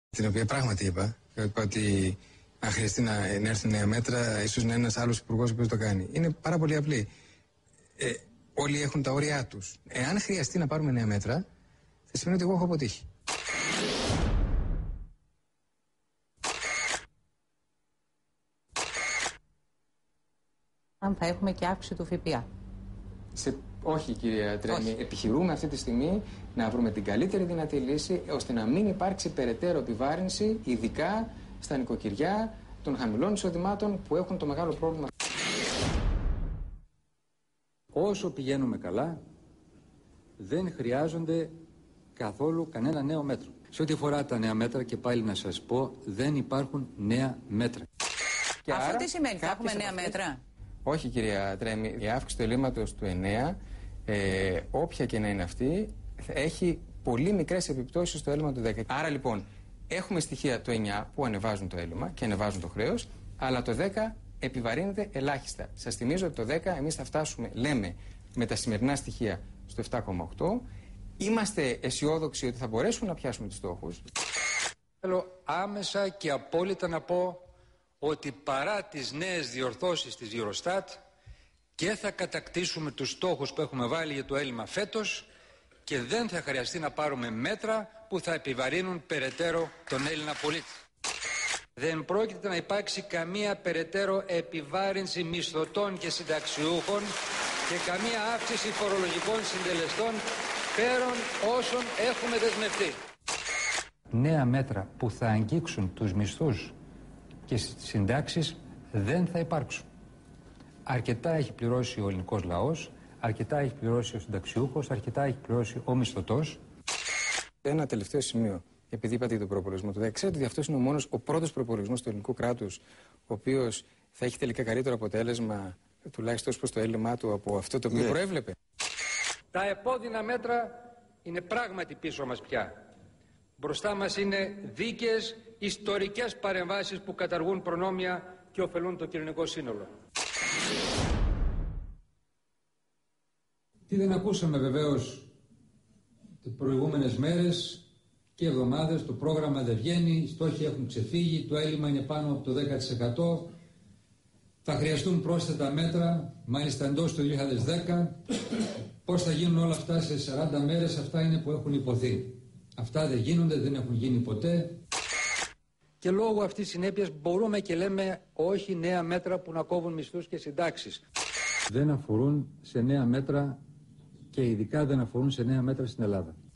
Την οποία πράγματι είπα ότι αν χρειαστεί να έρθουν νέα μέτρα, ίσως να είναι ένας άλλος υπουργός που το κάνει. Είναι πάρα πολύ απλή. Όλοι έχουν τα όρια τους. Εάν χρειαστεί να πάρουμε νέα μέτρα, θα σημαίνει ότι εγώ έχω αποτύχει. Αν θα έχουμε και αύξηση του ΦΠΑ. Όχι, κυρία Τρέμι. Επιχειρούμε αυτή τη στιγμή να βρούμε την καλύτερη δυνατή λύση ώστε να μην υπάρξει περαιτέρω επιβάρυνση, ειδικά στα νοικοκυριά των χαμηλών εισοδημάτων που έχουν το μεγάλο πρόβλημα. Όσο πηγαίνουμε καλά, δεν χρειάζονται καθόλου κανένα νέο μέτρο. Σε ό,τι αφορά τα νέα μέτρα, και πάλι να σας πω, δεν υπάρχουν νέα μέτρα. Και αυτό τι σημαίνει, θα έχουμε νέα μέτρα? Όχι, κυρία Τρέμι, η αύξηση του ελλείμματος του 9, όποια και να είναι αυτή, έχει πολύ μικρές επιπτώσεις στο έλλειμμα του 10. Άρα λοιπόν, έχουμε στοιχεία το 9 που ανεβάζουν το έλλειμμα και ανεβάζουν το χρέος, αλλά το 10 επιβαρύνεται ελάχιστα. Σας θυμίζω ότι το 10 εμείς θα φτάσουμε, λέμε, με τα σημερινά στοιχεία στο 7,8. Είμαστε αισιόδοξοι ότι θα μπορέσουμε να πιάσουμε τους στόχους. Θέλω άμεσα και απόλυτα να πω ότι παρά τις νέες διορθώσεις της Eurostat και θα κατακτήσουμε τους στόχους που έχουμε βάλει για το έλλειμμα φέτος και δεν θα χρειαστεί να πάρουμε μέτρα που θα επιβαρύνουν περαιτέρω τον Έλληνα πολίτη. Δεν πρόκειται να υπάρξει καμία περαιτέρω επιβάρυνση μισθωτών και συνταξιούχων και καμία αύξηση φορολογικών συντελεστών πέραν όσων έχουμε δεσμευτεί. Νέα μέτρα που θα αγγίξουν τους μισθούς και στις συντάξεις δεν θα υπάρξουν. Αρκετά έχει πληρώσει ο ελληνικός λαός, αρκετά έχει πληρώσει ο συνταξιούχος, αρκετά έχει πληρώσει ο μισθωτός. Ένα τελευταίο σημείο, επειδή είπατε για τον προπολογισμό του 10, ξέρετε ότι αυτός είναι ο πρώτος προπολογισμός του ελληνικού κράτους, ο οποίος θα έχει τελικά καλύτερο αποτέλεσμα, τουλάχιστον προς το έλλειμμά του, από αυτό το οποίο προέβλεπε. Τα επώδυνα μέτρα είναι πράγματι πίσω μας πια. Μπροστά μας είναι δίκαιες ιστορικές παρεμβάσεις που καταργούν προνόμια και ωφελούν το κοινωνικό σύνολο. Τι δεν ακούσαμε βεβαίως τις προηγούμενες μέρες και εβδομάδες, το πρόγραμμα δεν βγαίνει, οι στόχοι έχουν ξεφύγει, το έλλειμμα είναι πάνω από το 10%. Θα χρειαστούν πρόσθετα μέτρα, μάλιστα εντός του 2010. Πώς θα γίνουν όλα αυτά σε 40 μέρες, αυτά είναι που έχουν υποθεί. Αυτά δεν γίνονται, δεν έχουν γίνει ποτέ. Και λόγω αυτής της συνέπειας μπορούμε και λέμε όχι νέα μέτρα που να κόβουν μισθούς και συντάξεις. Δεν αφορούν σε νέα μέτρα και ειδικά δεν αφορούν σε νέα μέτρα στην Ελλάδα.